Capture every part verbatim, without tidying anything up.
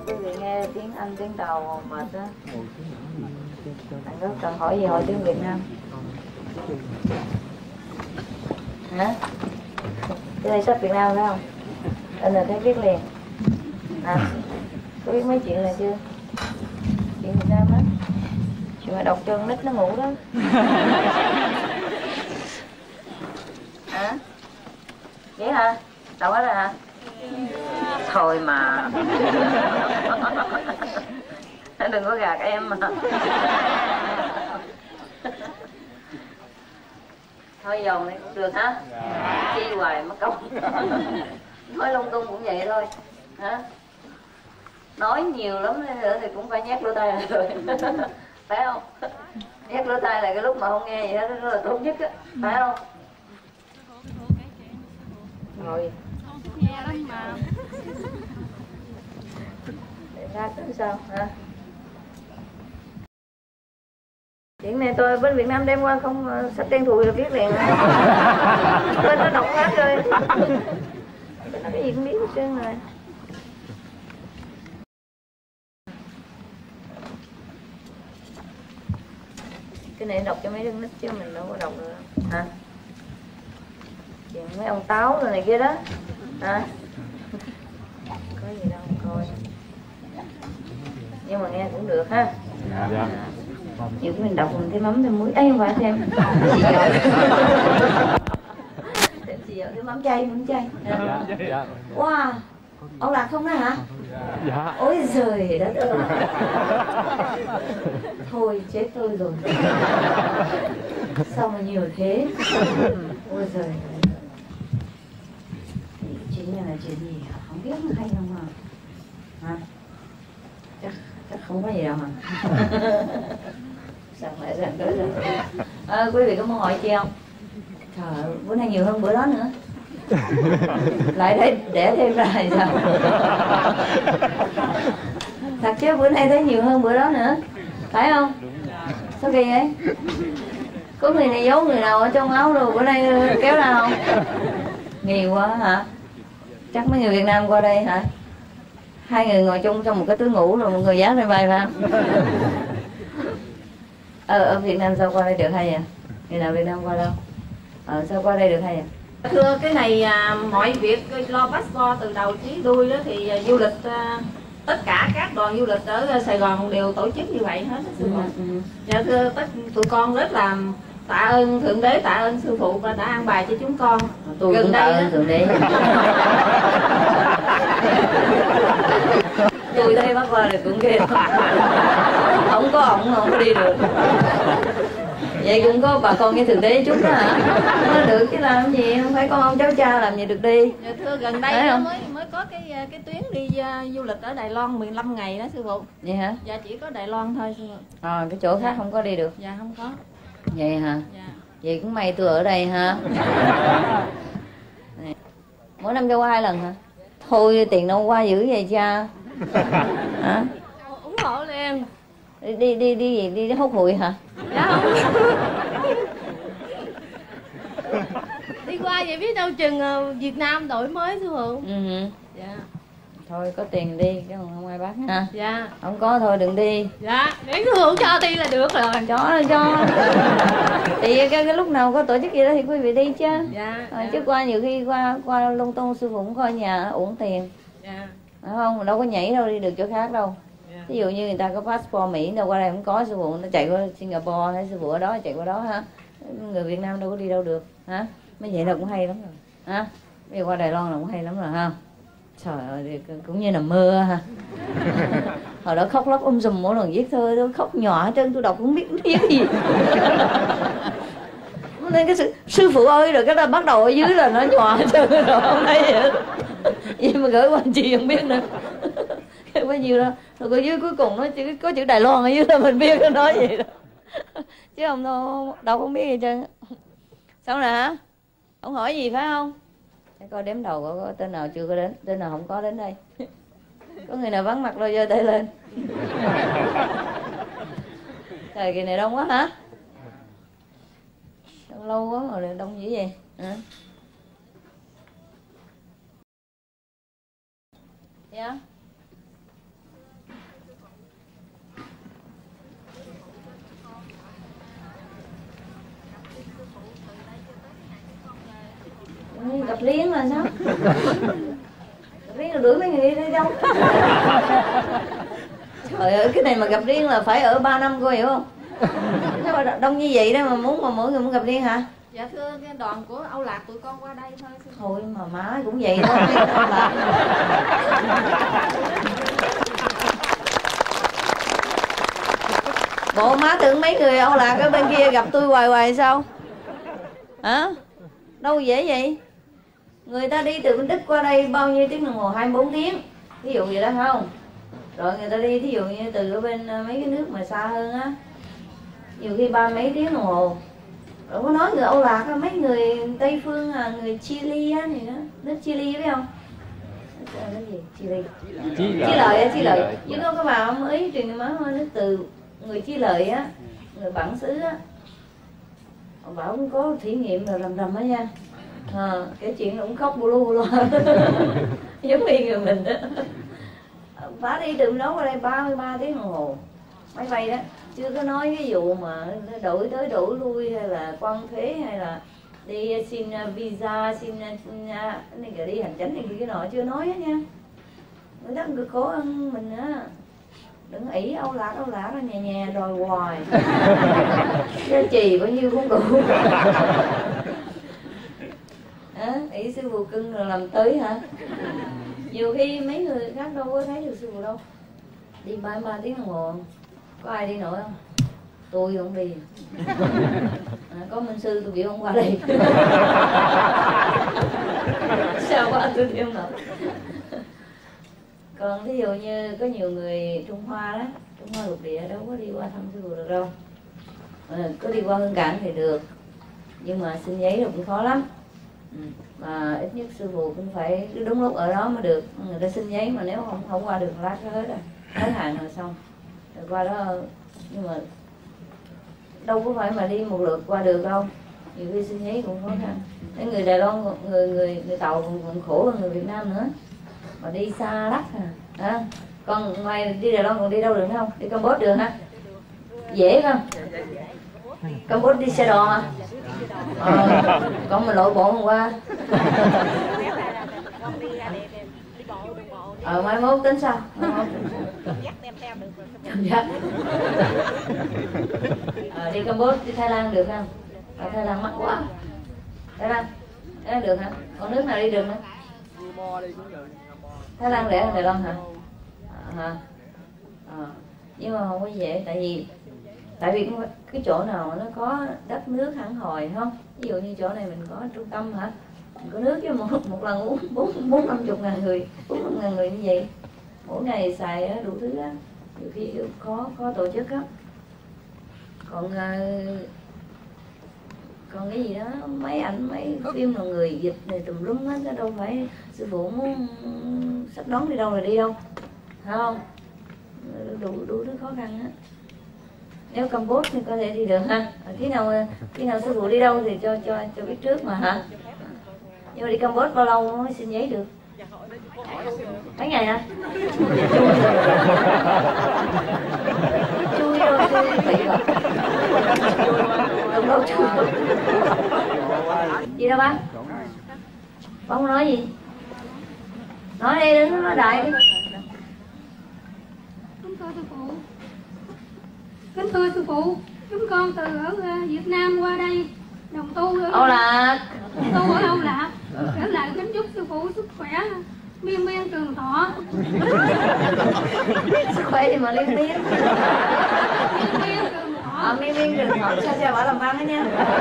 quý vị nghe tiếng Anh, tiếng Tàu mệt á. Anh có cần hỏi gì hỏi tiếng Việt Nam? Hả? Cái này sách Việt Nam phải không? Anh là thấy viết liền. À, có biết mấy chuyện này chưa? Chuyện Việt Nam á. Chuyện mà đọc cho con nít nó ngủ đó. Hả? Vậy hả? Đọc hết rồi hả? Thôi mà. Đừng có gạt em mà. Thôi dòng này cũng được hả? Chi hoài mất công. Nói lung tung cũng vậy thôi. Hả? Nói nhiều lắm nữa thì cũng phải nhét lỗ tai lại rồi. Phải không? Nhét lỗ tai là cái lúc mà không nghe gì hết đó là tốt nhất á. Phải không? Ngồi nghe lắm mà. Để khác nữa sao hả? Chuyện này tôi bên Việt Nam đem qua không sách đen thùi là biết liền. Bên nó đọc hết rồi. Bên nó cái gì cũng biết hết trơn rồi. Cái này đọc cho mấy đứa nít chứ mình đâu có đọc được hả? Chuyện mấy ông táo rồi này kia đó hả? Có gì đâu coi. Nhưng mà nghe cũng được ha. Dạ, dạ. Nhiều cái mình đọc mình thêm mắm thêm muối. Ấy không phải thêm xì dầu. Thêm xì dầu, thêm mắm chay, mắm chay. Dạ, dạ. Wow, ông Lạc không đó hả? Dạ. Ôi giời đất ơi. Thôi chết tôi rồi. Sao mà nhiều thế? Ôi giời. Chuyện này là chuyện gì? Không biết nó hay không hả? Hả? Chắc, chắc không có gì đâu hả? Sao lại rằng tới rồi? À, quý vị có muốn hỏi chi không? Trời ơi, bữa nay nhiều hơn bữa đó nữa. Lại đây để thêm ra thì sao? Thật chứ bữa nay thấy nhiều hơn bữa đó nữa. Phải không? Sao kỳ vậy? Có người này giấu người nào ở trong áo rồi bữa nay kéo ra không? Nhiều quá hả? Chắc mấy người Việt Nam qua đây hả? Hai người ngồi chung trong một cái túi ngủ rồi một người dán lên vai phải không? Ờ, ở Việt Nam sao qua đây được hay vậy? Người nào Việt Nam qua đâu? Ờ, sao qua đây được hay vậy? Thưa cái này à, mọi việc lo passport từ đầu chí đuôi đó thì à, du lịch à, tất cả các đoàn du lịch ở Sài Gòn đều tổ chức như vậy hết. Sư phụ. Ừ, ừ. Dạ thưa tất tụi con rất là tạ ơn Thượng Đế, tạ ơn sư phụ đã an bài cho chúng con. Tôi gần cũng đây tạ ơn Thượng Đế. Tôi thấy bác qua thì cũng ghê. Không có ổng không có đi được. Vậy cũng có bà con với Thượng Đế chút đó hả? Không được chứ làm gì, không phải con ông cháu cha làm gì được đi. Dạ, thưa gần đây mới mới có cái cái tuyến đi uh, du lịch ở Đài Loan mười lăm ngày đó sư phụ. Vậy hả? Dạ chỉ có Đài Loan thôi sư phụ. À, cái chỗ khác không có đi được. Dạ không có. Vậy hả? Dạ. Vậy cũng may tôi ở đây ha. Mỗi năm cho qua hai lần hả? Thôi tiền đâu qua dữ vậy cha. Hả? Ủng hộ liền. Đi đi đi đi gì đi, đi hút bụi hả? Dạ không. Đi qua vậy biết đâu chừng uh, Việt Nam đổi mới sư phụ. Ừ. Dạ. Thôi có tiền đi chứ không ai bắt ha. Dạ. Không có thôi đừng đi. Dạ, miễn sư phụ cho đi là được rồi. Cho cho. Thì cái, cái lúc nào có tổ chức gì đó thì quý vị đi chứ. Dạ. À, Dạ. chứ qua nhiều khi qua qua lung tung sư phụ cũng coi nhà uổng tiền. Dạ. Phải không? Đâu có nhảy đâu đi được chỗ khác đâu. Dạ. Ví dụ như người ta có passport Mỹ đâu qua đây không có, sư phụ nó chạy qua Singapore hay sư phụ ở đó chạy qua đó ha. Người Việt Nam đâu có đi đâu được hả? Mấy vậy là cũng hay lắm rồi hả? Bây giờ qua Đài Loan là cũng hay lắm rồi ha. Trời ơi cũng như nằm mơ ha. Hồi đó khóc lóc um sùm mỗi lần viết thơ tôi khóc nhỏ hết trơn, tôi đọc cũng biết viết gì. Nên cái sư, sư phụ ơi rồi cái đó bắt đầu ở dưới là nó nhỏ hết trơn rồi không thấy vậy. Vậy mà gửi qua chị không biết nữa. Bao nhiêu đâu. Rồi ở dưới cuối cùng nó chỉ có chữ Đài Loan ở dưới là mình biết nó nói vậy đó. Chứ không đâu, đâu không biết gì trơn. Xong rồi hả? Ông hỏi gì phải không? Để coi đếm đầu có, có tên nào chưa có đến, tên nào không có đến đây. Có người nào vắng mặt đâu giơ tay lên. Trời kỳ này đông quá hả? Đông lâu quá rồi đông dữ vậy hả? Dạ. riêng là sao? Gặp riêng là đuổi mấy người đi đây đâu? Trời ơi, cái này mà gặp riêng là phải ở ba năm cô hiểu không? Sao mà đông như vậy đó mà muốn mà mỗi người muốn gặp riêng hả? Dạ thưa cái đoàn của Âu Lạc tụi con qua đây thôi. Thôi mà má cũng vậy thôi. Bộ má tưởng mấy người Âu Lạc ở bên kia gặp tôi hoài hoài sao? Hả? Đâu dễ vậy? Người ta đi từ Bình Đức qua đây bao nhiêu tiếng đồng hồ? hai mươi bốn tiếng. Ví dụ vậy đó không? Rồi người ta đi thí dụ như từ ở bên mấy cái nước mà xa hơn á, nhiều khi ba mấy tiếng đồng hồ. Rồi có nói người Âu Lạc á, mấy người Tây Phương à, người Chile á thì đó, nước Chile biết không? Cái gì? Chile. Chí Lợi á, Chí Lợi. Chứ có cái bà mới truyền cái má nước từ người Chí Lợi á, người bản xứ á. Ông bảo cũng có thí nghiệm rồi rầm rầm á nha. À, cái chuyện cũng khóc bù lu bù lu. Giống như người mình đó. Bà đi từ đó qua đây ba mươi ba tiếng đồng hồ máy bay đó, chưa có nói cái vụ mà đổi tới đổi lui hay là quan thế hay là đi xin visa, xin này cái đi hành chánh này cái nọ chưa nói hết nha. Người ta cứ cố ăn mình á, đừng ỷ Âu Lạc Âu Lạc nó nhè nhè đòi hoài. Chứ chì bao nhiêu cũng đủ. À, ỷ sư phụ cưng rồi làm tới hả? Nhiều khi mấy người khác đâu có thấy được sư phụ đâu. Đi ba ba tiếng đồng hồ, có ai đi nổi không? Tôi không đi. À, có minh sư tôi biểu không qua đây. Sao qua tôi đi không nổi. Còn ví dụ như có nhiều người Trung Hoa đó, Trung Hoa lục địa đâu có đi qua thăm sư phụ được đâu. À, có đi qua Hương Cảng thì được, nhưng mà xin giấy rồi cũng khó lắm. Ừ. Mà ít nhất sư phụ cũng phải đúng lúc ở đó mới được. Người ta xin giấy mà nếu không không qua được lát hết rồi, hết hạn rồi xong rồi qua đó. Nhưng mà đâu có phải mà đi một lượt qua được đâu, nhiều khi xin giấy cũng khó khăn. Cái người Đài Loan, người người người Tàu còn, còn khổ hơn người Việt Nam nữa, mà đi xa lắm à. À, còn ngoài đi Đài Loan còn đi đâu được nữa không? Đi Campuchia được hả? Dễ không? Campuchia đi xe đò hả? À, còn mình lội bộ hôm qua. Ờ, mai mốt tính sao? Cảm giác. Ờ, đi Campuchia, đi Thái Lan được không? Ở Thái Lan mắc quá. Thái Lan, Thái Lan được hả? Còn nước nào đi được nữa? Thái Lan rẻ hơn Đài Loan hả? À, à, nhưng mà không có dễ, tại vì tại vì cái chỗ nào nó có đất nước hẳn hồi không? Ví dụ như chỗ này mình có trung tâm hả? Mình có nước chứ một, một lần uống bốn bốn năm chục ngàn người, bốn năm ngàn người như vậy, mỗi ngày xài đủ thứ á, nhiều khi khó khó tổ chức á. Còn còn cái gì đó mấy ảnh mấy phim là người dịch này tùm lum hết, đâu phải sư phụ muốn sắp đón đi đâu là đi đâu, phải không? Đủ đủ thứ khó khăn á. Nếu Campuchia thì có thể đi được ha. Khi nào khi nào sư phụ đi đâu thì cho cho cho biết trước mà hả? Nhưng mà đi Campuchia bao lâu mới xin giấy được? Mấy ngày hả? Chui đâu chui bị rồi. Đâu đâu chui. Gì đâu bác? Bác không nói gì? Nói đi, đừng nói đại đi. Kính thưa sư phụ, kính thưa sư phụ, chúng con từ ở Việt Nam qua đây đồng tu ở Âu Lạc, tu ở Âu Lạc, trở lại kính chúc sư phụ sức khỏe miên miên trường thọ. Sức khỏe gì mà liên miên? Miên miên trường thọ. À, miên miên trường thọ, sao sao bảo làm văn đó nha.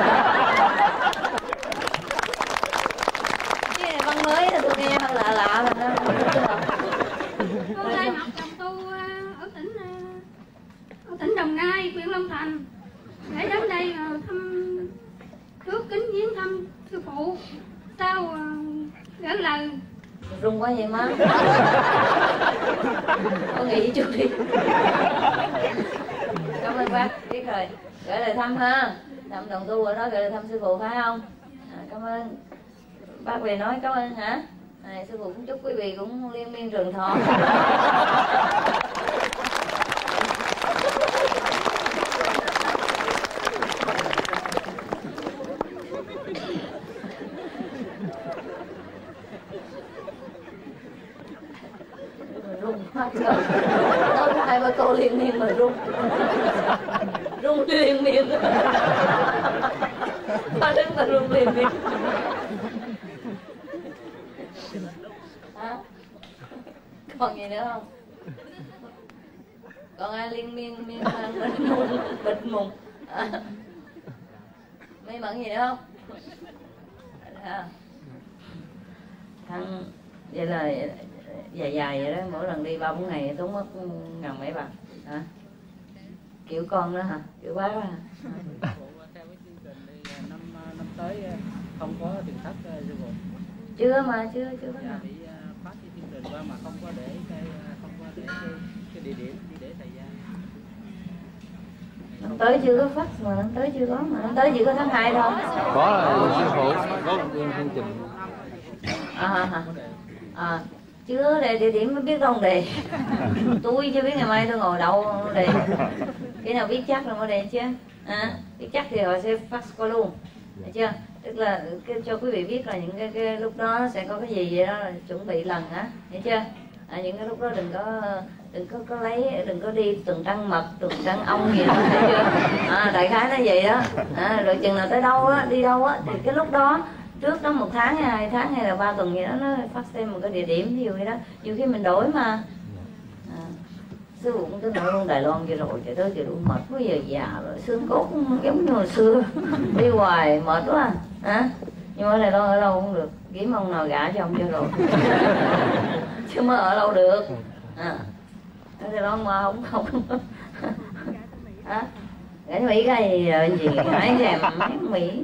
Cái này văn mới là tôi nghe lạ lạ mình đó. Con đây học đồng tu ở tỉnh ở tỉnh Đồng Nai, huyện Long Thành, để đến đây thăm, trước kính viếng thăm sư phụ, sau gửi lời. Rung quá vậy má. Con nghĩ chút đi. Cảm ơn bác, biết rồi. Gửi lời thăm ha. Thăm đồng tu ở đó gửi lời thăm sư phụ phải không? À, cảm ơn. Bác về nói cảm ơn hả? À, sư phụ cũng chúc quý vị cũng liên miên trường thọ. liền miên mà rung. Rung liền miên. Ba đứng mà rung liền miên. Hả? Còn gì nữa không? Còn ai liên miên miên bịt mùng, bịt mùng. À. Mấy mẫn gì nữa không? À. Thằng vậy là dài dài vậy đó, mỗi lần đi ba bốn ngày tốn mất ngàn mấy bạc hả? Kiểu con đó hả? Kiểu bác đó hả? Theo cái chương trình thì năm năm tới không có tiền thất sư phụ. Chưa mà chưa chưa có nào. Bị phát cái chương trình qua mà không có để cái không có để cái, cái địa điểm đi để thời gian. Năm tới chưa có phát mà năm tới chưa có mà năm tới chỉ có tháng hai thôi. Có là sư phụ có chương trình. À hả? À, chưa đề địa điểm mới biết không đề. Tôi chưa biết ngày mai tôi ngồi đâu đề. Cái nào biết chắc là mới đề chứ. À, biết chắc thì họ sẽ phát qua luôn. Được chưa? Tức là cái, cho quý vị biết là những cái, cái lúc đó sẽ có cái gì vậy đó là chuẩn bị lần á, hiểu chưa? À, những cái lúc đó đừng có đừng có có lấy đừng có đi tuần trăng mật tuần trăng ong gì đó, hiểu chưa? À, đại khái nó vậy đó. À, rồi chừng nào tới đâu á đi đâu á thì cái lúc đó trước đó một tháng hay hai tháng hay là ba tuần gì đó nó phát thêm một cái địa điểm ví dụ như đó, nhiều khi mình đổi mà. À, sư phụ cũng tới nội luôn Đài Loan vừa rồi chạy tới chạy luôn mệt quá giờ già rồi xương cốt cũng giống như hồi xưa đi hoài mệt quá à. Nhưng mà ở Đài Loan ở lâu không được, kiếm ông nào gả cho ông cho rồi chứ mới ở lâu được à. Ở Đài Loan mà không không à. Gả cho Mỹ cái gì rồi gì hãy thèm mấy Mỹ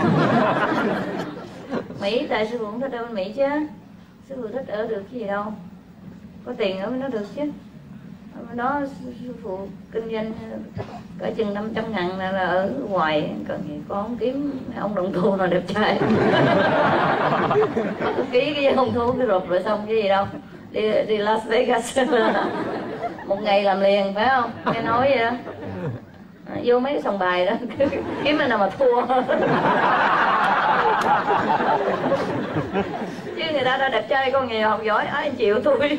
Mỹ tại sư phụ cũng thích ở bên Mỹ chứ, sư phụ thích ở được cái gì đâu, có tiền ở bên đó được chứ. Ở bên đó sư phụ kinh doanh cỡ chừng năm trăm ngàn là, là ở ngoài, cần gì có không kiếm ông đồng thu nào đẹp trai ký cái ông thu cái rụp rồi xong cái gì đâu đi đi Las Vegas một ngày làm liền phải không, nghe nói vậy đó. À, vô mấy cái sòng bài đó kiếm anh nào mà thua chứ người ta đã đẹp trai con nghèo học giỏi ai chịu tôi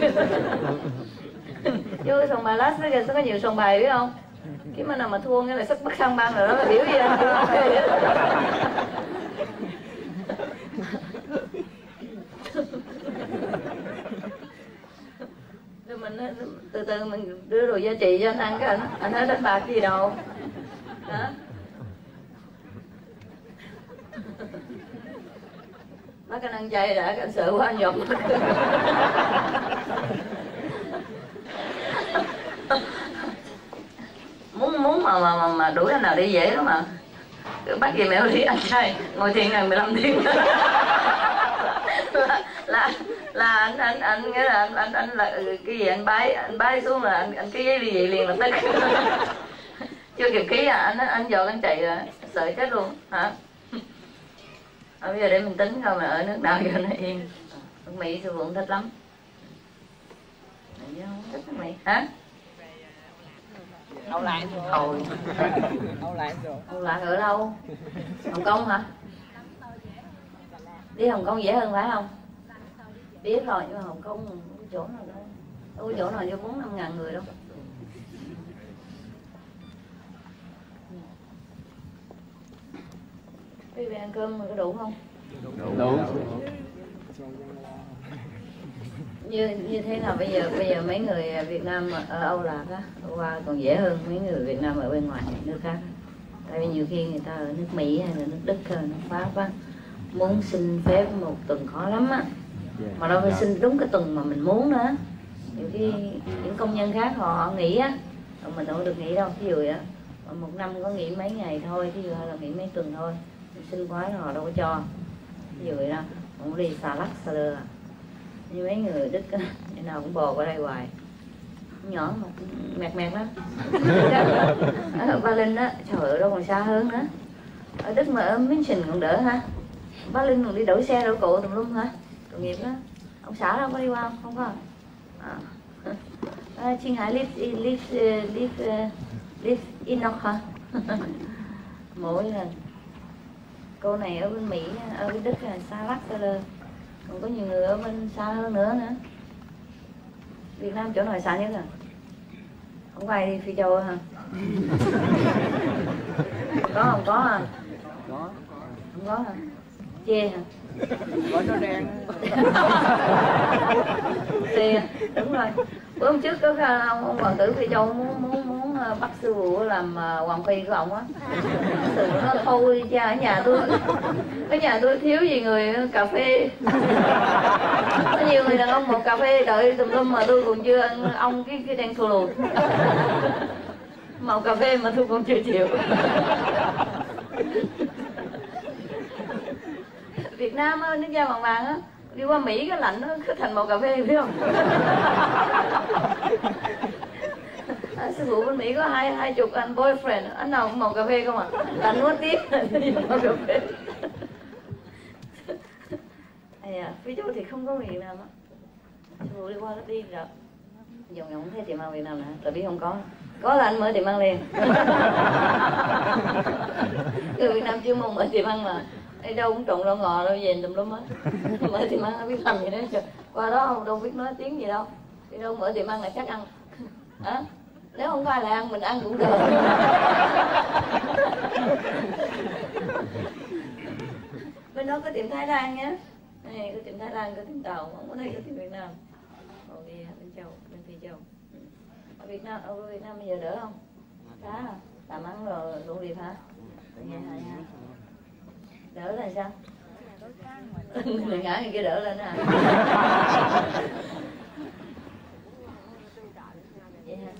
vô cái sòng bài Las Vegas có nhiều sòng bài biết không, kiếm anh nào mà thua nghĩa là sức bất sang băng rồi đó là biểu gì anh rồi mình từ từ mình đưa đồ giá trị cho anh ăn cái anh anh nói đánh bạc gì đâu đó. Bác anh ăn chay đã, anh sợ quá anh dọc muốn muốn mà mà mà, mà đuổi anh nào đi dễ lắm mà, bác gì mẹo đi ăn chay ngồi thiền ngày mười lăm tiếng là, là là anh anh anh nghĩa là anh anh anh là cái gì anh bái anh bái xuống là anh anh cái giấy ly dị liền lập tức chưa kịp ký à anh anh dọn anh chạy rồi sợ chết luôn hả. À, bây giờ để mình tính coi mà ở nước nào cho nó yên. Nước Mỹ sư phụ thích lắm. Mình không thích nước Mỹ hả? Âu Lạc rồi. Ôi. Âu Lạc rồi. Âu Lạc ở đâu? Hồng Kông hả? Đi Hồng Kông dễ hơn phải không? Biết rồi nhưng mà Hồng Kông không có chỗ nào đâu. Đâu có chỗ nào cho bốn năm ngàn người đâu. Quý vị ăn cơm mà có đủ không? Đủ. Như như thế nào bây giờ bây giờ mấy người Việt Nam ở Âu Lạc á qua còn dễ hơn mấy người Việt Nam ở bên ngoài nước khác. Tại vì nhiều khi người ta ở nước Mỹ hay là nước Đức hay là nước Pháp á muốn xin phép một tuần khó lắm á, mà đâu phải xin đúng cái tuần mà mình muốn nữa. Nhiều khi những công nhân khác họ, họ nghỉ á, mình đâu có được nghỉ đâu, ví dụ vậy á, một năm có nghỉ mấy ngày thôi, ví dụ hay là nghỉ mấy tuần thôi, xin quá họ đâu có cho, ví dụ vậy đó, cũng đi xà lắc xà lơ. Như mấy người Đức á, như nào cũng bò qua đây hoài, nhỏ mà mẹt mẹt lắm. Ở Ba Linh á, trời ơi đâu còn xa hơn nữa. Ở Đức mà ở München còn đỡ ha. Ba Linh còn đi đổi xe đổi cộ tùm lum hả? Tội nghiệp đó. Ông xã đâu có đi qua không? Không có. À. À, Chiên Hải live live live live Inox hả? Mỗi lần cô này ở bên Mỹ, ở bên Đức là xa lắc xa lơ. Còn có nhiều người ở bên xa hơn nữa nữa. Việt Nam chỗ nào xa nhất à? Không có ai đi Phi Châu hả? Có không có hả? Có. Không có hả? Chê hả? Có nó đen. Chê, đúng rồi. Bữa hôm trước có ông, ông hoàng tử Phi Châu muốn muốn muốn bắt sư phụ làm hoàng phi của ông á. Sư phụ nói thôi cha, ở nhà tôi ở nhà tôi thiếu gì người cà phê. Có nhiều người đàn ông một cà phê đợi tùm lum mà tôi còn chưa ăn ông cái cái đen xù lù. Màu cà phê mà tôi còn chưa chịu. Việt Nam á, nước da vàng vàng á, đi qua Mỹ cái lạnh nó cứ thành màu cà phê biết không? À, sư phụ bên Mỹ có hai hai chục anh boyfriend, anh nào cũng màu cà phê không à? Lạnh quá tiếc màu cà phê. À, Phi Châu thì không có Việt Nam á. Sư phụ đi qua nó đi rồi. Dòng dòng không thấy tiệm ăn Việt Nam nè, tại biết không có. Có là anh mở tiệm ăn liền. Người Việt Nam chưa mong mở tiệm ăn mà. Đi đâu cũng trộn rau ngò đâu về tùm lum hết. Mở tiệm ăn nó biết làm gì đấy. Qua đó đâu biết nói tiếng gì đâu. Đi đâu mở tiệm ăn là chắc ăn. Hả? Nếu không có ai lại ăn mình ăn cũng được. Bên đó có tiệm Thái Lan nhé. Này có tiệm Thái Lan, có tiệm Tàu, không có thấy có tiệm Việt Nam. Ồ kìa, bên Châu, bên Phi Châu. Ở Việt Nam, ở Việt Nam bây giờ đỡ không? Khá à? Làm ăn rồi đủ điệp hả? Nghe hả nha. Đỡ là sao? Người ngã người kia đỡ lên hả? Vậy hả?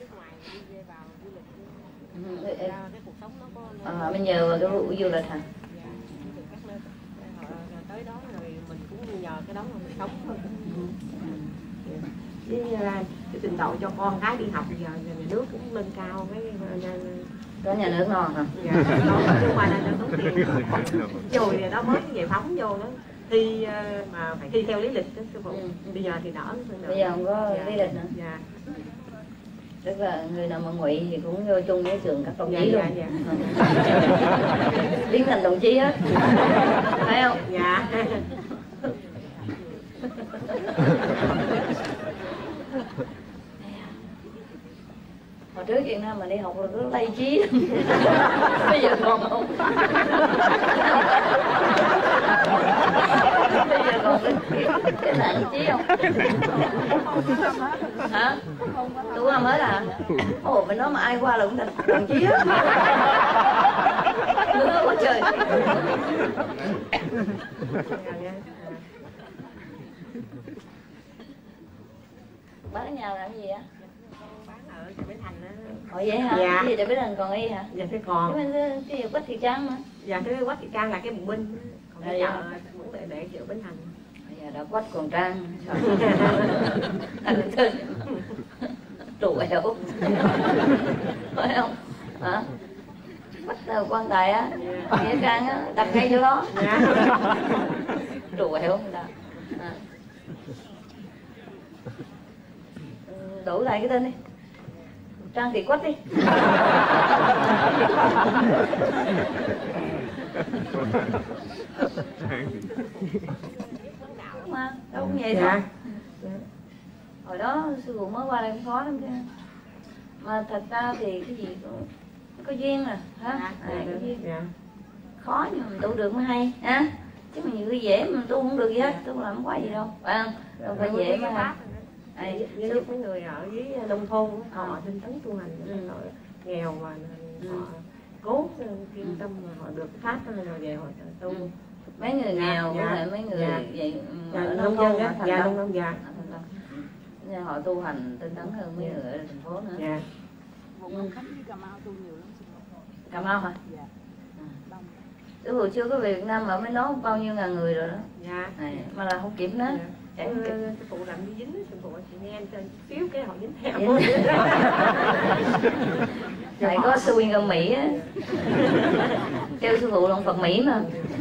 À, bây giờ cái vụ du lịch hả? Tới đó rồi mình cũng nhờ cái đó mà mình sống thôi. Với cái trình độ cho con cái đi học giờ nhà nước cũng nâng cao cái có nhà nước non hả? Dạ, nhưng mà là tốn tiền. Rồi thì đó mới giải phóng vô đó thi mà phải thi theo lý lịch đó sư phụ. Ừ. Bây giờ thì đỡ. Bây giờ không có dạ. lý lịch nữa. Dạ. Tức là người nào mà ngụy thì cũng vô chung với trường các đồng chí dạ, luôn. Dạ, dạ. Biến thành đồng chí hết. Phải không? Dạ. Hồi trước Việt Nam mà đi học là cứ lây trí. Bây giờ còn không. Bây giờ còn cái, cái nạn trí không? Hả? Tôi qua mới là ồ bên đó mà ai qua là cũng thành đồng chí á. Nữa quá trời. Bán ở nhà làm gì á? Ở chợ Bến Thành á. Ồ vậy hả? Dạ. Cái gì chợ Bến Thành còn y hả? Dạ cái còn. Cái bên cái gì Quách Thị Trang mà. Dạ cái Quách Thị Trang là cái bùng binh. Còn cái dạ. chợ cũng để để chợ Bến Thành. Bây giờ đã Quách còn Trang. Anh tên trụ ẻo. Phải không? Hả? Quách là quan tài á. Nghĩa Trang á, đặt ngay chỗ đó. Dạ. Trụ ẻo người ta. À. Đổi lại cái tên đi. Trang Thị Quách đi. Mà đâu cũng vậy thôi. Hồi đó sư phụ mới qua đây cũng khó lắm chứ. Mà thật ra thì cái gì cũng có duyên à, hả? À, có duyên. Khó nhưng mình tu được mới hay, hả? Chứ mà nhiều cái dễ mình tu không được gì hết, tu làm quá gì đâu, phải không? Đâu phải dễ mà hay. À, với những cái người ở dưới nông thôn họ tinh tấn tu hành, ừ. Họ nghèo mà ừ. Họ cố kiên tâm mà họ được pháp rồi về họ tu. Ừ. Mấy người nghèo với lại mấy người dạ. vậy dạ, ở nông dân á, dạ nông dân dạ. Nên họ tu hành tinh tấn hơn mấy người ở thành phố nữa. Dạ. Vùng Long Khánh với Cà Mau tu nhiều lắm. Cà Mau hả? Dạ. Đông. Từ hồi chưa có về Việt Nam mà mới nói bao nhiêu ngàn người rồi đó. Dạ. Này, mà là không kịp nữa. Dạ. Cái sư phụ làm đi dính, sư phụ chị nghe anh xíu cái họ dính theo. Lại có sư huynh ở Mỹ á. Kêu sư phụ là Phật Mỹ mà.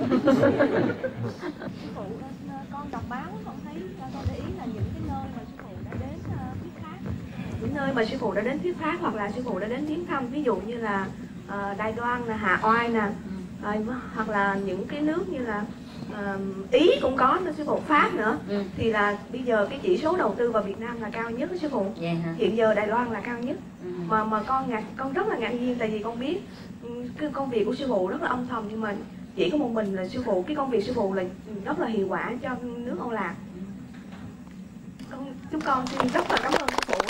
Con đọc báo con thấy con để ý là những cái nơi mà sư phụ đã đến thuyết pháp, những nơi mà sư phụ đã đến thuyết pháp hoặc là sư phụ đã đến viếng thăm, ví dụ như là uh, Đài Loan, là Hà Oai nè, uh, hoặc là những cái nước như là À, Ý cũng có nữa sư phụ, Pháp nữa. Ừ. Thì là bây giờ cái chỉ số đầu tư vào Việt Nam là cao nhất đó sư phụ. Vậy hả? Hiện giờ Đài Loan là cao nhất. Ừ. Mà mà con ngạc con rất là ngạc nhiên, tại vì con biết ừ, cái công việc của sư phụ rất là âm thầm, nhưng mà chỉ có một mình là sư phụ, cái công việc sư phụ là rất là hiệu quả cho nước Âu Lạc. Con, chúng con xin rất là cảm ơn sư phụ.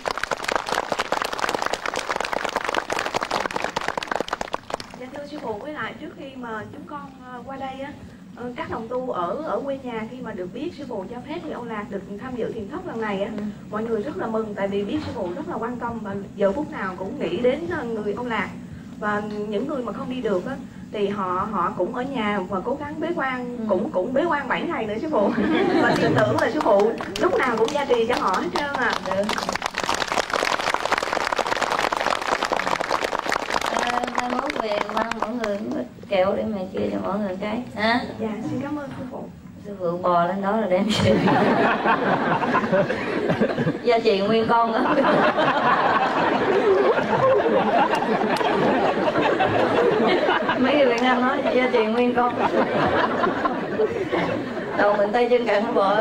Dạ thưa sư phụ, với lại trước khi mà chúng con uh, qua đây á, uh, các đồng tu ở ở quê nhà khi mà được biết sư phụ cho phép người Âu Lạc được tham dự thiền thất lần này á, Ừ. mọi người rất là mừng, tại vì biết sư phụ rất là quan tâm và giờ phút nào cũng nghĩ đến uh, người Âu Lạc. Và những người mà không đi được á, thì họ họ cũng ở nhà và cố gắng bế quan, Ừ. cũng cũng bế quan bảy ngày nữa sư phụ. Và tin tưởng là sư phụ lúc nào cũng gia trì cho họ hết trơn à. Được. À, mai mốt về mang mọi người kẹo để mà chia cho mọi người cái hả? Dạ xin cảm ơn sư phụ. Sư phụ bò lên đó là đem về. Gia trì nguyên con á. Mấy người Việt Nam nói gia trì nguyên con. Đầu mình tay chân cẳng bò.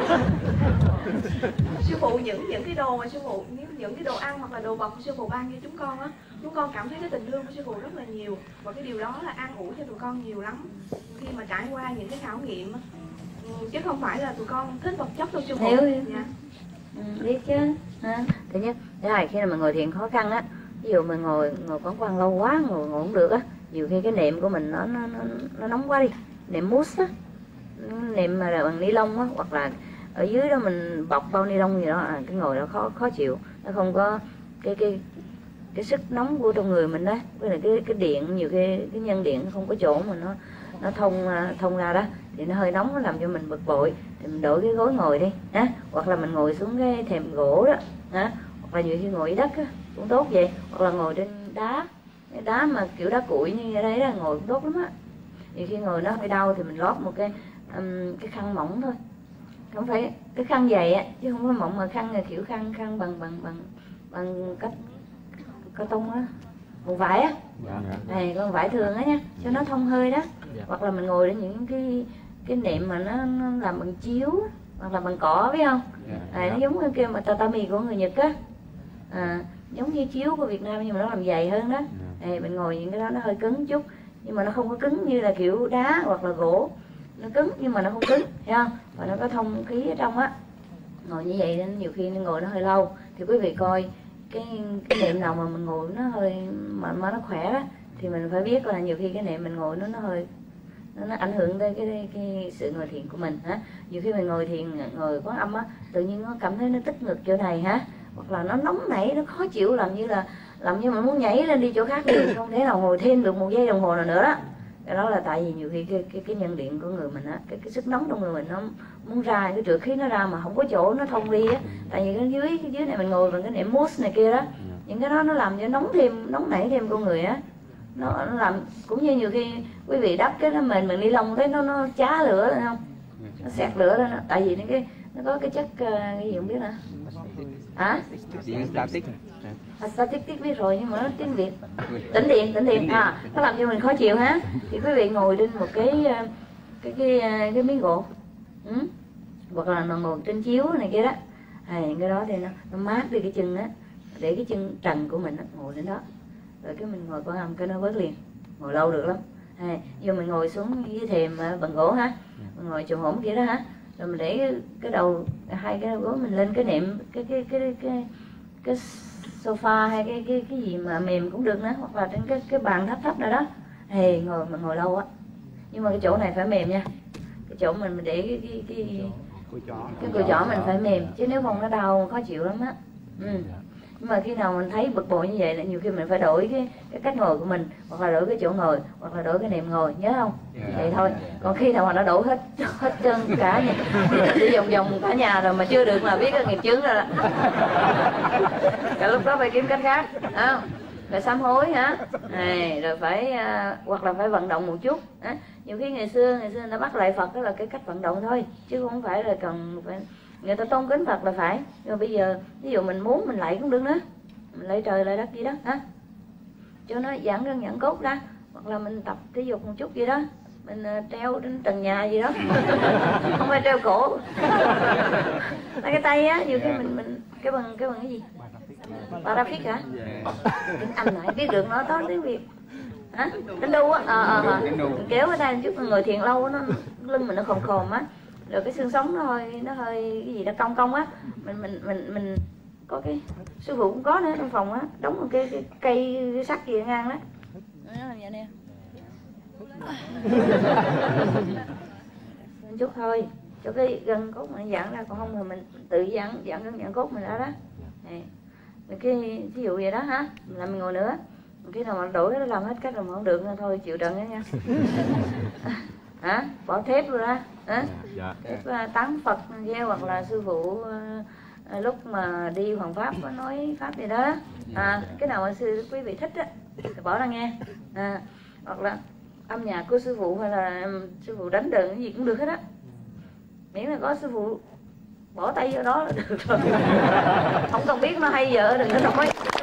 Sư phụ những những cái đồ mà sư phụ những, những cái đồ ăn hoặc là đồ vật của sư phụ ban cho chúng con á, chúng con cảm thấy cái tình thương của sư phụ rất là nhiều, và cái điều đó là an ủi cho tụi con nhiều lắm khi mà trải qua những cái khảo nghiệm á. Ừ, chứ không phải là tụi con thích vật chất đâu sư phụ. Hiểu. Dạ. Ừ, biết chứ ha. Thứ nhất, thứ hai, khi mà ngồi thiền khó khăn á, ví dụ mình ngồi ngồi quán quan lâu quá, ngồi ngồi không được á, nhiều khi cái niệm của mình nó nó nó, nó nóng quá đi, niệm mousse á, niệm mà là bằng ni lông á, hoặc là ở dưới đó mình bọc bao ni lông gì đó, à, cái ngồi đó khó khó chịu, nó không có cái cái cái sức nóng của trong người mình đó, với lại cái cái điện, nhiều cái cái nhân điện nó không có chỗ mà nó nó thông thông ra đó, thì nó hơi nóng, nó làm cho mình bực bội, thì mình đổi cái gối ngồi đi á, hoặc là mình ngồi xuống cái thềm gỗ đó á, hoặc là nhiều khi ngồi dưới đất á, cũng tốt vậy, hoặc là ngồi trên đá, cái đá mà kiểu đá cuội như thế đấy là ngồi cũng tốt lắm á. Nhiều khi ngồi nó hơi đau thì mình lót một cái um, cái khăn mỏng thôi, không phải cái khăn dày á, chứ không có mỏng, mà khăn là kiểu khăn khăn bằng bằng bằng bằng cách cà tông á, còn vải á, này con vải thường á nha, cho nó thông hơi đó. Hoặc là mình ngồi đến những cái cái nệm mà nó, nó làm bằng chiếu hoặc là bằng cỏ, biết không? À, nó giống cái kia mà tatami của người Nhật á, à, giống như chiếu của Việt Nam nhưng mà nó làm dày hơn đó. À, mình ngồi những cái đó nó hơi cứng chút, nhưng mà nó không có cứng như là kiểu đá hoặc là gỗ, nó cứng nhưng mà nó không cứng, thấy không? Và nó có thông khí ở trong á. Ngồi như vậy nên nhiều khi nó ngồi nó hơi lâu, thì quý vị coi cái cái niệm nào mà mình ngồi nó hơi mà, mà nó khỏe đó, thì mình phải biết là nhiều khi cái niệm mình ngồi nó nó hơi nó, nó ảnh hưởng tới cái cái sự ngồi thiền của mình ha. Nhiều khi mình ngồi thiền, ngồi quán âm á, tự nhiên nó cảm thấy nó tức ngực chỗ này ha, hoặc là nó nóng nảy, nó khó chịu, làm như là làm như mình muốn nhảy lên đi chỗ khác đi, không thể nào ngồi thêm được một giây đồng hồ nào nữa đó. Cái đó là tại vì nhiều khi cái cái, cái nhân điện của người mình á, cái cái sức nóng trong người mình nó muốn ra, cái trượt khí nó ra mà không có chỗ nó thông đi á, tại vì cái dưới cái dưới này mình ngồi bằng cái niệm mousse này kia đó, những cái đó nó làm cho nóng thêm, nóng nảy thêm con người á. Nó, nó làm cũng như nhiều khi quý vị đắp cái nó mền bằng ni lông thấy nó nó chá lửa lên không, nó xẹt lửa lên đó. Tại vì nó cái nó có cái chất uh, cái gì không biết nữa hả? Static. Static biết rồi, nhưng mà nó tiếng Việt tĩnh điện, tĩnh điện à, nó làm cho mình khó chịu ha. Thì quý vị ngồi trên một cái cái cái cái, cái miếng gỗ, ừ? hoặc là ngồi trên chiếu này kia đó, à, cái đó thì nó, nó mát đi cái chân á, để cái chân trần của mình đó, ngồi lên đó, rồi cái mình ngồi quan âm cái nó bớt liền, ngồi lâu được lắm. À, giờ mình ngồi xuống dưới thềm bằng gỗ ha, mình ngồi chồm hổm kia đó ha, rồi mình để cái, cái đầu hai cái đầu gối mình lên cái nệm cái cái cái cái cái, cái sofa hay cái cái cái gì mà mềm cũng được nữa, hoặc là trên cái cái bàn thấp thấp nào đó, thì ngồi mình ngồi lâu á, nhưng mà cái chỗ này phải mềm nha, cái chỗ mình mình để cái cái cái cái cùi chỏ mình phải mềm, chứ nếu không nó đau khó chịu lắm á. Ừ. Nhưng mà khi nào mình thấy bực bội như vậy là nhiều khi mình phải đổi cái cái cách ngồi của mình, hoặc là đổi cái chỗ ngồi, hoặc là đổi cái nệm ngồi, nhớ không? Yeah. Vậy thôi. Còn khi nào mà nó đổ hết hết chân cả nhà, đi vòng vòng cả nhà rồi mà chưa được là biết cái nghiệp chướng rồi. Cả lúc đó phải kiếm cách khác, không? Rồi sám hối hả? Này, rồi phải uh, hoặc là phải vận động một chút. À, nhiều khi ngày xưa ngày xưa người ta bắt lại Phật đó là cái cách vận động thôi, chứ không phải là cần phải người ta tôn kính Phật là phải. Nhưng mà bây giờ ví dụ mình muốn mình lạy cũng được nữa, mình lạy trời lạy đất gì đó hả, cho nó giãn gân giãn cốt ra, hoặc là mình tập thể dục một chút gì đó, mình treo trên trần nhà gì đó. Không phải treo cổ. Là cái tay á, nhiều khi mình mình cái bằng cái bằng cái gì? Parafix hả? Tiếng Anh lại biết được nó có tiếng Việt. Hả? Đánh đu á, ờ ờ ờ. Kéo cái tay chút người thiền lâu nó lưng mình nó khòm khòm á, rồi cái xương sống nó hơi nó hơi cái gì đó cong cong á, mình mình mình mình có cái sư phụ cũng có nữa trong phòng á, đóng một cái, cái cây cái sắt gì ngang đó. Nó làm vậy nè. Chút thôi, cho cái gân cốt mình giãn ra, còn không thì mình tự giãn giãn gân giãn cốt mình ra đó. Này, cái ví dụ vậy đó ha, mình làm mình ngồi nữa. Cái nào mà đổi nó làm hết cách rồi mà không được nữa thôi chịu trận đó nha. Hả? Bỏ thép rồi ra. Hả? Dạ. Thép tán Phật gieo, hoặc là sư phụ à, lúc mà đi Hoàng Pháp có nói Pháp gì đó. À, cái nào mà sư quý vị thích á thì bỏ ra nghe. À, hoặc là âm nhạc của sư phụ hay là sư phụ đánh đờn cái gì cũng được hết á. Miễn là có sư phụ bỏ tay vô đó là được rồi. Không cần biết nó hay vợ đừng có nói.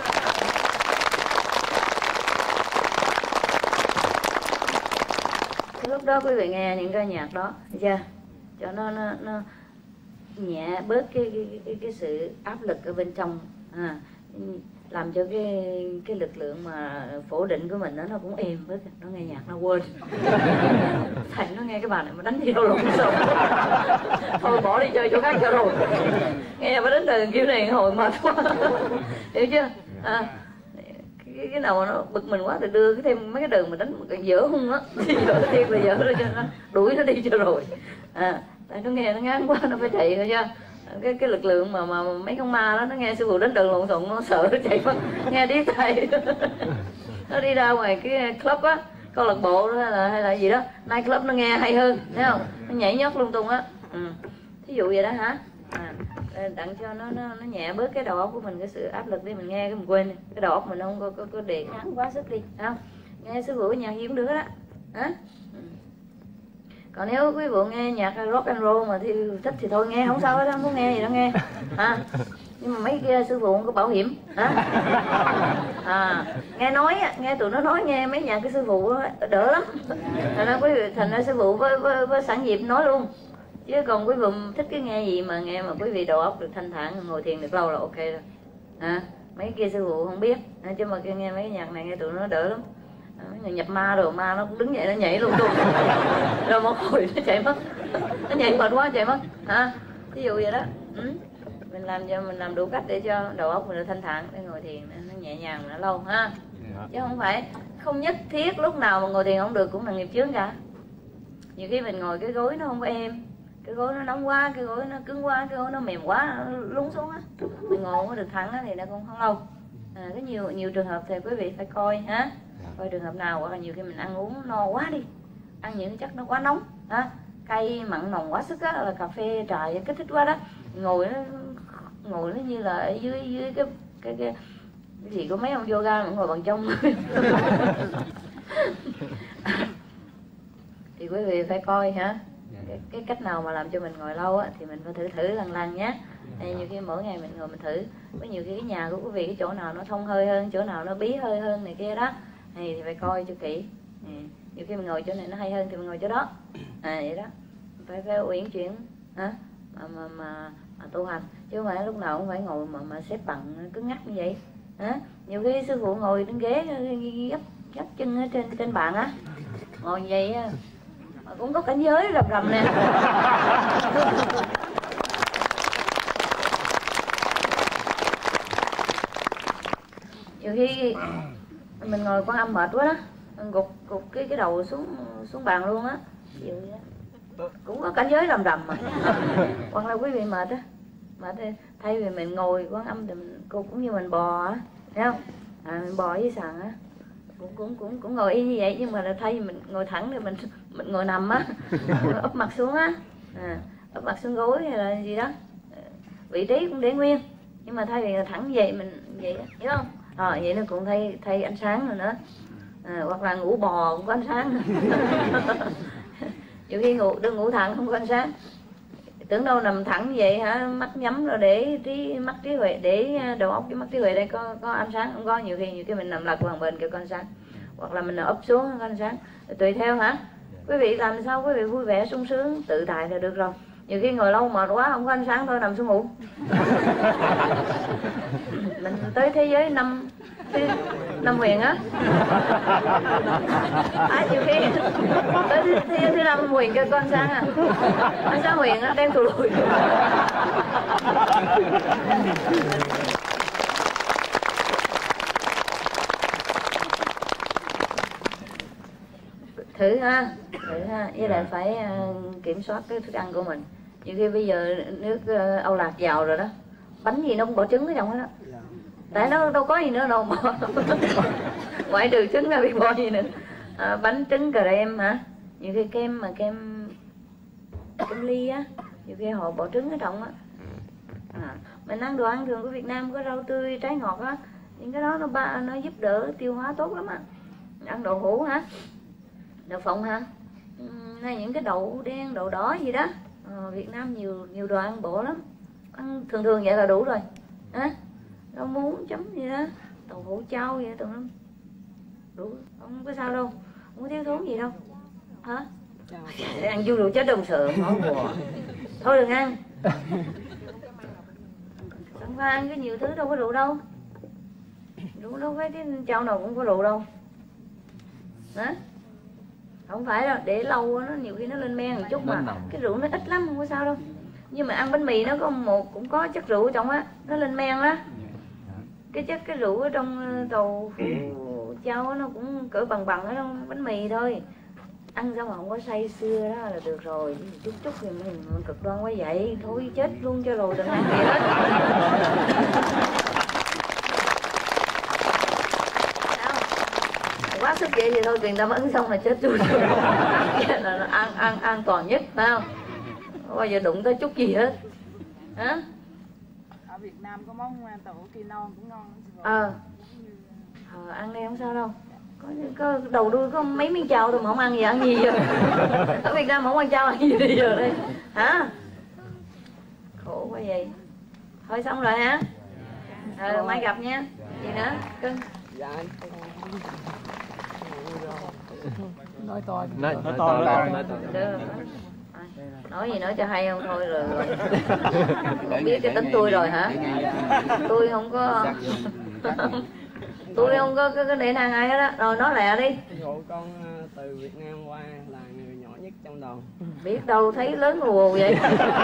Lúc đó quý vị nghe những cái nhạc đó, thấy chưa? Cho nó nó, nó nhẹ bớt cái cái, cái cái sự áp lực ở bên trong, à, làm cho cái cái lực lượng mà phổ định của mình đó, nó cũng êm bớt. Nó nghe nhạc nó quên. Thầy nó nghe cái bà này mà đánh gì đâu lộn xộn. Thôi bỏ đi chơi chỗ khác cho rồi. Nghe mà đánh đờn kiểu này hồi mệt quá. Hiểu chưa? À, cái, cái nào mà nó bực mình quá thì đưa cái thêm mấy cái đường mà đánh dở hung á, dở thêm là dở rồi cho nó đuổi nó đi cho rồi. À, tại nó nghe nó ngán quá nó phải chạy rồi chưa? Cái cái lực lượng mà mà mấy con ma đó nó nghe sư phụ đánh đường lộn xộn nó sợ nó chạy mất, nghe điếc tai. Nó đi ra ngoài cái club á, câu lạc bộ đó hay là hay là gì đó, night club nó nghe hay hơn, thấy không? Nó nhảy nhót lung tung á. Ừ. Thí dụ vậy đó hả? À, đặng cho nó, nó nó nhẹ bớt cái đầu óc của mình, cái sự áp lực đi, mình nghe cái mình quên cái đầu óc mình không có có, có đề kháng quá sức đi, không? Nghe sư phụ nhạc gì cũng được đó, hả? Ừ. Còn nếu quý vị nghe nhạc rock and roll mà thì thích thì thôi nghe, không sao hết, không có nghe gì đâu nghe, à, nhưng mà mấy kia sư phụ không có bảo hiểm, hả? À, nghe nói nghe tụi nó nói nghe mấy nhạc cái sư phụ đỡ lắm, thành ra quý vị thành ra sư phụ với, với, với sẵn dịp nói luôn. Chứ còn quý vị thích cái nghe gì mà nghe mà quý vị đầu óc được thanh thản, ngồi thiền được lâu là ok rồi. À, mấy kia sư phụ không biết, à, chứ mà nghe mấy cái nhạc này nghe tụi nó đỡ lắm. À, mấy người nhập ma rồi ma nó cũng đứng dậy nó nhảy luôn luôn. Rồi một hồi nó chạy mất, nó nhảy mệt quá chạy mất. À, ví dụ vậy đó. Ừ. Mình làm cho mình làm đủ cách để cho đầu óc mình được thanh thản để ngồi thiền nó nhẹ nhàng nó lâu ha. Chứ không phải không nhất thiết lúc nào mà ngồi thiền không được cũng là nghiệp chướng cả. Nhiều khi mình ngồi cái gối nó không có êm, cái gối nó nóng quá, cái gối nó cứng quá, cái gối nó mềm quá, nó lún xuống á, mình ngồi không có được thẳng á thì nó cũng không lâu. À, có nhiều nhiều trường hợp thì quý vị phải coi ha, coi trường hợp nào, hoặc là nhiều khi mình ăn uống no quá đi, ăn những cái chất nó quá nóng, ha, cay mặn nồng quá sức á, là cà phê trà kích thích quá đó, ngồi nó ngồi nó như là ở dưới dưới cái cái cái, cái gì của mấy ông yoga mà ngồi bằng trong. Thì quý vị phải coi hả. Cái, cái cách nào mà làm cho mình ngồi lâu á thì mình phải thử thử lần lần nhé. Thì nhiều khi mỗi ngày mình ngồi mình thử, có nhiều khi cái nhà của quý vị cái chỗ nào nó thông hơi hơn, chỗ nào nó bí hơi hơn này kia đó, thì, thì phải coi cho kỹ. Ừ. Nhiều khi mình ngồi chỗ này nó hay hơn thì mình ngồi chỗ đó, à vậy đó, phải phải uyển chuyển hả, mà, mà, mà, mà tu hành, chứ không phải lúc nào cũng phải ngồi mà mà xếp bằng cứng ngắc như vậy. Hả? Nhiều khi sư phụ ngồi trên ghế gấp gấp chân ở trên trên bàn á, ngồi như vậy á, cũng có cảnh giới rầm rầm nè. Nhiều khi mình ngồi Quan Âm mệt quá đó, mình gục gục cái cái đầu xuống xuống bàn luôn á, cũng có cảnh giới rầm rầm mà. Hoặc là quý vị mệt á, mệt thì thay vì mình ngồi Quan Âm thì mình cũng như mình bò á, thấy không? À, mình bò với sàn á, cũng cũng cũng cũng ngồi y như vậy, nhưng mà là thay vì mình ngồi thẳng thì mình mình ngồi nằm á, úp mặt xuống á, à, úp mặt xuống gối hay là gì đó, vị trí cũng để nguyên, nhưng mà thay vì thẳng vậy mình vậy, hiểu không? À, vậy nó cũng thay thay ánh sáng rồi nữa, à, hoặc là ngủ bò cũng có ánh sáng. Nhiều khi ngủ đừng ngủ thẳng không có ánh sáng, tưởng đâu nằm thẳng vậy hả, mắt nhắm rồi để trí mắt trí huệ, để đầu óc cái mắt trí huệ đây có có ánh sáng không có. Nhiều khi nhiều khi mình nằm lật bằng bên kia có ánh sáng, hoặc là mình úp xuống có ánh sáng, tùy theo hả. Quý vị làm sao quý vị vui vẻ sung sướng tự tại là được rồi. Nhiều khi ngồi lâu mệt quá không có ánh sáng thôi nằm xuống ngủ. Mình tới thế giới năm năm huyền á. À, nhiều khi tới thế giới thứ năm huyền cho con sáng à. Ánh sáng huyền á đen tù lùi. Thử ha, thử ha, với lại phải uh, kiểm soát cái thức ăn của mình. Nhiều khi bây giờ nước uh, Âu Lạc giàu rồi đó, bánh gì nó cũng bỏ trứng ở trong đó, đó. Tại nó đâu có gì nữa đâu mà ngoại trừ trứng ra biết bỏ gì nữa. À, bánh trứng cà rem hả, nhiều khi kem mà kem kem ly á, nhiều khi họ bỏ trứng ở trong á. À, mình ăn đồ ăn thường của Việt Nam có rau tươi, trái ngọt á, những cái đó nó ba nó giúp đỡ tiêu hóa tốt lắm á. Ăn đậu hũ hả, đậu phộng hả, hay những cái đậu đen đậu đỏ gì đó. Ờ, Việt Nam nhiều nhiều đồ ăn bổ lắm, ăn thường thường vậy là đủ rồi á. Rau muống chấm gì đó, đậu hũ chao vậy tụi nó đủ, không có sao đâu, không có thiếu thốn gì đâu hả. Để ăn du rượu chết đồng sợ máu bò thôi đừng ăn. Không phải ăn cái nhiều thứ đâu có rượu đâu, rượu đâu phải cái chao nào cũng có rượu đâu hả. Không phải đâu, để lâu nó nhiều khi nó lên men một chút mà cái rượu nó ít lắm không có sao đâu. Nhưng mà ăn bánh mì nó có một cũng có chất rượu ở trong á, nó lên men đó. Cái chất cái rượu ở trong tàu chao nó cũng cỡ bằng bằng ở trong bánh mì thôi. Ăn sao mà không có say sưa đó là được rồi. Chút chút thì mình cực đoan quá vậy, thôi chết luôn cho rồi đừng ăn gì hết. Quá sức vậy thì thôi truyền tâm ấn xong là chết luôn. Là an an an toàn nhất phải không? Không bao giờ đụng tới chút gì hết hả? Ở Việt Nam có món tàu kỳ non cũng ngon. Ờ à, ăn đi không sao đâu. Có, có đầu đuôi có mấy miếng chao thôi mà không ăn gì, ăn gì giờ? Ở Việt Nam mà không ăn chao ăn gì bây giờ đây hả? Khổ quá vậy. Thôi xong rồi hả? Ờ mai gặp nha. Gì nữa cưng? Dạ anh. Nói to Nói, nói nói to to, nói nói to. Được. Nói gì nói cho hay không thôi rồi. Không biết cái tính tôi rồi hả? Tôi không có tôi không có cái, cái để nàng ai hết á. Rồi nói lẹ đi. Phụ con từ Việt Nam qua là người nhỏ nhất trong đoàn. Biết đâu thấy lớn ù vậy.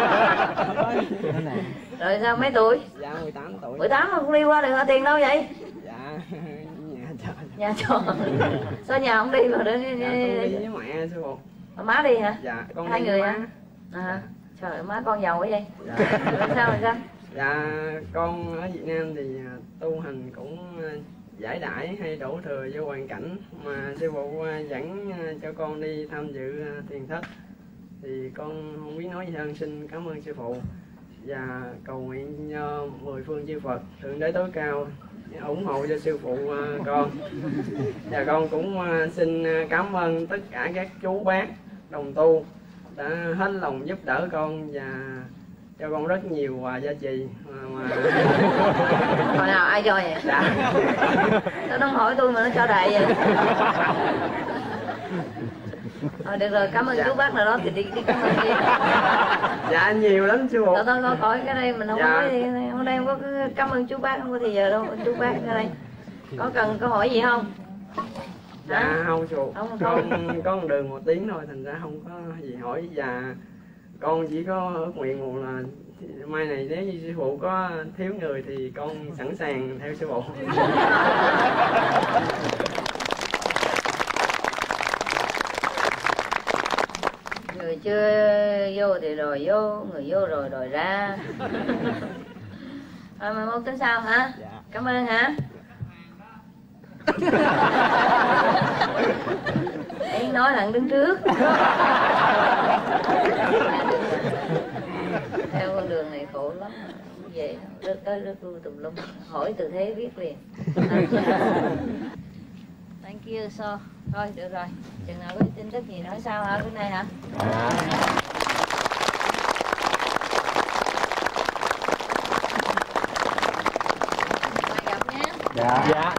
Rồi sao mấy tuổi? Dạ mười tám tuổi. mười tám mà cũng đi qua được hả? Tiền đâu vậy? Dạ nhà trọ. Nhà trọ. Sao nhà không đi mà để đi, Dạ, con đi với mẹ sư phụ. Má đi hả? Dạ con hai đi người với hả? À, trời ơi, má con giàu quá vậy. Dạ. Rồi sao rồi sao? Dạ con ở Việt Nam thì tu hành cũng giải đãi hay đổ thừa vô hoàn cảnh mà sư phụ dẫn cho con đi tham dự thiền thất thì con không biết nói gì hơn, xin cảm ơn sư phụ và cầu nguyện cho mười phương chư Phật thượng đế tối cao ủng hộ cho sư phụ con. Và con cũng xin cảm ơn tất cả các chú bác đồng tu đã hết lòng giúp đỡ con và cho con rất nhiều quà gia trì mà, mà... Hồi nào ai cho vậy? Dạ. Nó không hỏi tôi mà nó cho đại vậy. Rồi được rồi, cảm ơn Dạ. chú bác nào đó thì đi, đi cảm ơn đi. Dạ nhiều lắm sư phụ. Thôi thôi thôi khỏi cái đây mình không Dạ. nói đi, hôm nay không có cái cảm ơn chú bác, không có thì giờ đâu, chú bác ở đây. Có cần câu hỏi gì không? Dạ Hả? không sư phụ. Không, Con có một đường một tiếng thôi thành ra không có gì hỏi và con chỉ có ước nguyện một là mai này nếu như sư phụ có thiếu người thì con sẵn sàng theo sư phụ. Người chưa vô thì rồi vô, người vô rồi rồi ra. Rồi mai mốt tính sao hả? Dạ. Cảm ơn hả? Em nói thằng đứng trước. Theo con đường này khổ lắm. Vậy rớt tới rớt lui tùm lum. Hỏi từ thế biết liền. Thank you so. Thôi được rồi. Chừng nào có tin tức gì nói sao hả? Bữa nay hả? Mai gặp nhé. Dạ. Dạ.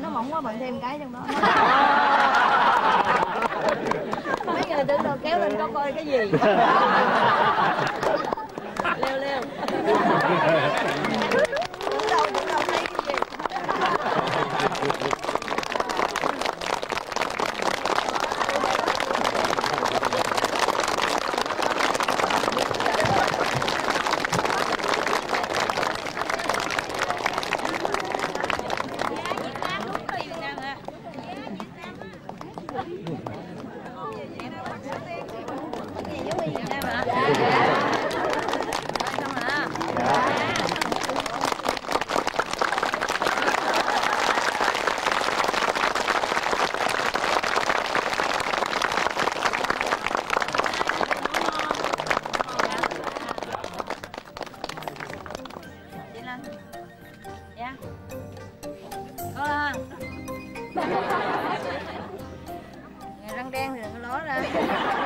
nó mỏng quá bạn thêm cái trong đó. Mấy người tưởng đâu kéo lên có coi cái gì. Leo leo. Tưởng đâu tưởng đâu thấy cái gì. Dạ. Có là răng đen thì đừng có nói ra.